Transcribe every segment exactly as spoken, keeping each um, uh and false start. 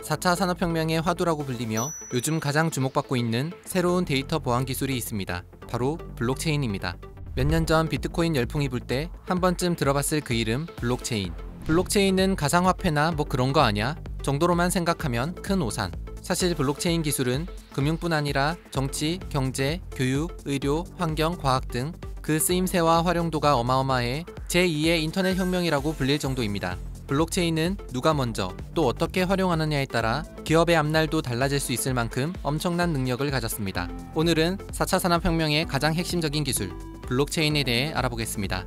사 차 산업혁명의 화두라고 불리며 요즘 가장 주목받고 있는 새로운 데이터 보안 기술이 있습니다. 바로 블록체인입니다. 몇 년 전 비트코인 열풍이 불 때 한 번쯤 들어봤을 그 이름 블록체인. 블록체인은 가상화폐나 뭐 그런 거 아냐? 정도로만 생각하면 큰 오산. 사실 블록체인 기술은 금융뿐 아니라 정치, 경제, 교육, 의료, 환경, 과학 등 그 쓰임새와 활용도가 어마어마해 제이의 인터넷 혁명이라고 불릴 정도입니다. 블록체인은 누가 먼저 또 어떻게 활용하느냐에 따라 기업의 앞날도 달라질 수 있을 만큼 엄청난 능력을 가졌습니다. 오늘은 사 차 산업혁명의 가장 핵심적인 기술, 블록체인에 대해 알아보겠습니다.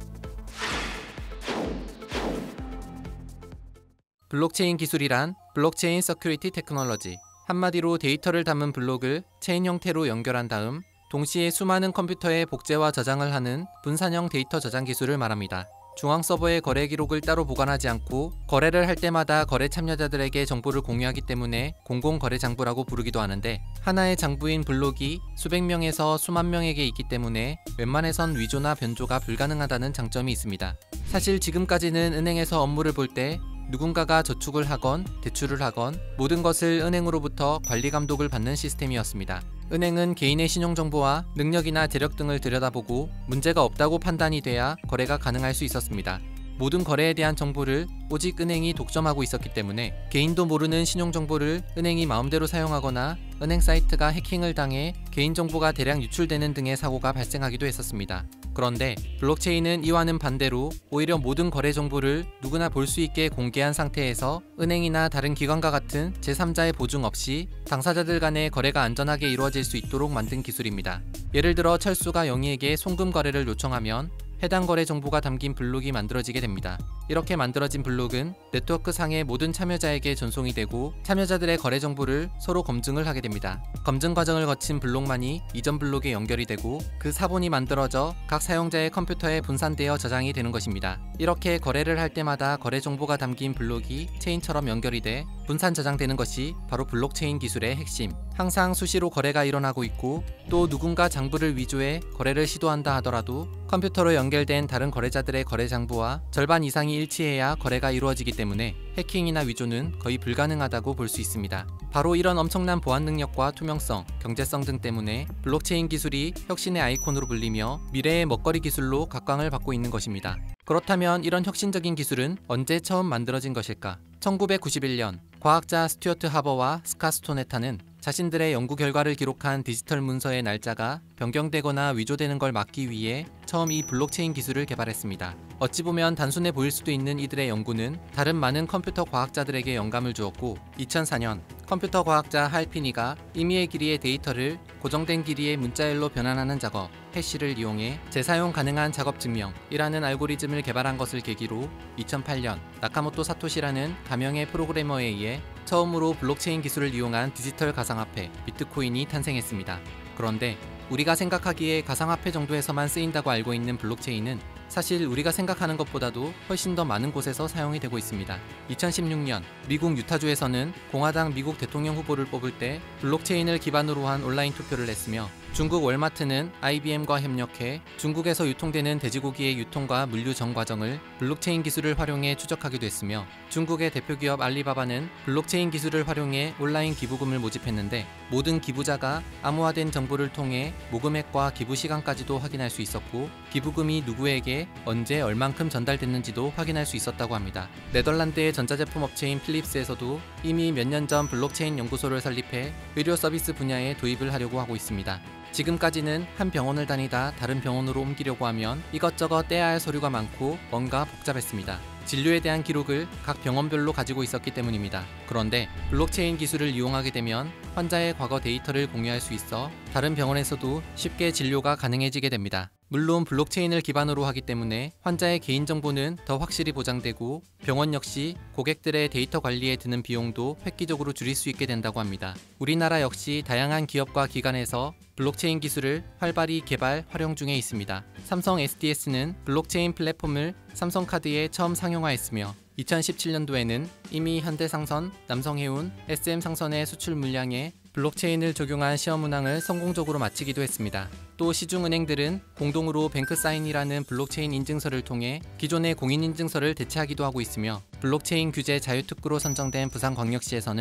블록체인 기술이란 블록체인 서큐리티 테크놀로지, 한마디로 데이터를 담은 블록을 체인 형태로 연결한 다음 동시에 수많은 컴퓨터에 복제와 저장을 하는 분산형 데이터 저장 기술을 말합니다. 중앙 서버의 거래 기록을 따로 보관하지 않고 거래를 할 때마다 거래 참여자들에게 정보를 공유하기 때문에 공공거래장부라고 부르기도 하는데, 하나의 장부인 블록이 수백 명에서 수만 명에게 있기 때문에 웬만해선 위조나 변조가 불가능하다는 장점이 있습니다. 사실 지금까지는 은행에서 업무를 볼 때 누군가가 저축을 하건 대출을 하건 모든 것을 은행으로부터 관리 감독을 받는 시스템이었습니다. 은행은 개인의 신용정보와 능력이나 재력 등을 들여다보고 문제가 없다고 판단이 돼야 거래가 가능할 수 있었습니다. 모든 거래에 대한 정보를 오직 은행이 독점하고 있었기 때문에 개인도 모르는 신용정보를 은행이 마음대로 사용하거나 은행 사이트가 해킹을 당해 개인정보가 대량 유출되는 등의 사고가 발생하기도 했었습니다. 그런데 블록체인은 이와는 반대로 오히려 모든 거래 정보를 누구나 볼 수 있게 공개한 상태에서 은행이나 다른 기관과 같은 제삼자의 보증 없이 당사자들 간의 거래가 안전하게 이루어질 수 있도록 만든 기술입니다. 예를 들어 철수가 영희에게 송금 거래를 요청하면 해당 거래 정보가 담긴 블록이 만들어지게 됩니다. 이렇게 만들어진 블록은 네트워크 상의 모든 참여자에게 전송이 되고 참여자들의 거래 정보를 서로 검증을 하게 됩니다. 검증 과정을 거친 블록만이 이전 블록에 연결이 되고 그 사본이 만들어져 각 사용자의 컴퓨터에 분산되어 저장이 되는 것입니다. 이렇게 거래를 할 때마다 거래 정보가 담긴 블록이 체인처럼 연결이 돼 분산 저장되는 것이 바로 블록체인 기술의 핵심. 항상 수시로 거래가 일어나고 있고 또 누군가 장부를 위조해 거래를 시도한다 하더라도 컴퓨터로 연결된 다른 거래자들의 거래 장부와 절반 이상이 일치해야 거래가 이루어지기 때문에 해킹이나 위조는 거의 불가능하다고 볼 수 있습니다. 바로 이런 엄청난 보안 능력과 투명성, 경제성 등 때문에 블록체인 기술이 혁신의 아이콘으로 불리며 미래의 먹거리 기술로 각광을 받고 있는 것입니다. 그렇다면 이런 혁신적인 기술은 언제 처음 만들어진 것일까? 천구백구십일 년 과학자 스튜어트 하버와 스캇 스토네타는 자신들의 연구 결과를 기록한 디지털 문서의 날짜가 변경되거나 위조되는 걸 막기 위해 처음 이 블록체인 기술을 개발했습니다. 어찌 보면 단순해 보일 수도 있는 이들의 연구는 다른 많은 컴퓨터 과학자들에게 영감을 주었고, 이천사 년 컴퓨터 과학자 할피니가 임의의 길이의 데이터를 고정된 길이의 문자열로 변환하는 작업, 해시를 이용해 재사용 가능한 작업 증명이라는 알고리즘을 개발한 것을 계기로 이천팔 년 나카모토 사토시라는 가명의 프로그래머에 의해 처음으로 블록체인 기술을 이용한 디지털 가상화폐 비트코인이 탄생했습니다. 그런데 우리가 생각하기에 가상화폐 정도에서만 쓰인다고 알고 있는 블록체인은 사실 우리가 생각하는 것보다도 훨씬 더 많은 곳에서 사용이 되고 있습니다. 이천십육 년 미국 유타주에서는 공화당 미국 대통령 후보를 뽑을 때 블록체인을 기반으로 한 온라인 투표를 했으며, 중국 월마트는 아이비엠과 협력해 중국에서 유통되는 돼지고기의 유통과 물류 전 과정을 블록체인 기술을 활용해 추적하기도 했으며, 중국의 대표 기업 알리바바는 블록체인 기술을 활용해 온라인 기부금을 모집했는데 모든 기부자가 암호화된 정보를 통해 모금액과 기부 시간까지도 확인할 수 있었고, 기부금이 누구에게 언제 얼만큼 전달됐는지도 확인할 수 있었다고 합니다. 네덜란드의 전자제품 업체인 필립스에서도 이미 몇 년 전 블록체인 연구소를 설립해 의료 서비스 분야에 도입을 하려고 하고 있습니다. 지금까지는 한 병원을 다니다 다른 병원으로 옮기려고 하면 이것저것 떼야 할 서류가 많고 뭔가 복잡했습니다. 진료에 대한 기록을 각 병원별로 가지고 있었기 때문입니다. 그런데 블록체인 기술을 이용하게 되면 환자의 과거 데이터를 공유할 수 있어 다른 병원에서도 쉽게 진료가 가능해지게 됩니다. 물론 블록체인을 기반으로 하기 때문에 환자의 개인정보는 더 확실히 보장되고 병원 역시 고객들의 데이터 관리에 드는 비용도 획기적으로 줄일 수 있게 된다고 합니다. 우리나라 역시 다양한 기업과 기관에서 블록체인 기술을 활발히 개발, 활용 중에 있습니다. 삼성 에스디에스는 블록체인 플랫폼을 삼성카드에 처음 상용화했으며 이천십칠 년도에는 이미 현대상선, 남성해운, 에스엠상선의 수출 물량에 블록체인을 적용한 시험 운항을 성공적으로 마치기도 했습니다. 또 시중은행들은 공동으로 뱅크사인이라는 블록체인 인증서를 통해 기존의 공인인증서를 대체하기도 하고 있으며, 블록체인 규제 자유특구로 선정된 부산광역시에서는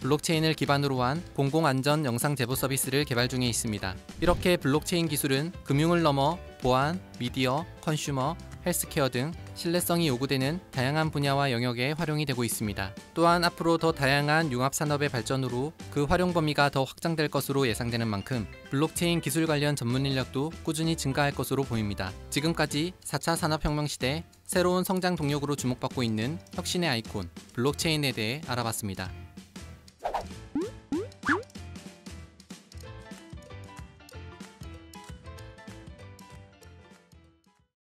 블록체인을 기반으로 한 공공안전 영상 제보 서비스를 개발 중에 있습니다. 이렇게 블록체인 기술은 금융을 넘어 보안, 미디어, 컨슈머, 헬스케어 등 신뢰성이 요구되는 다양한 분야와 영역에 활용이 되고 있습니다. 또한 앞으로 더 다양한 융합산업의 발전으로 그 활용 범위가 더 확장될 것으로 예상되는 만큼 블록체인 기술 관련 전문 인력도 꾸준히 증가할 것으로 보입니다. 지금까지 사 차 산업혁명 시대 새로운 성장 동력으로 주목받고 있는 혁신의 아이콘 블록체인에 대해 알아봤습니다.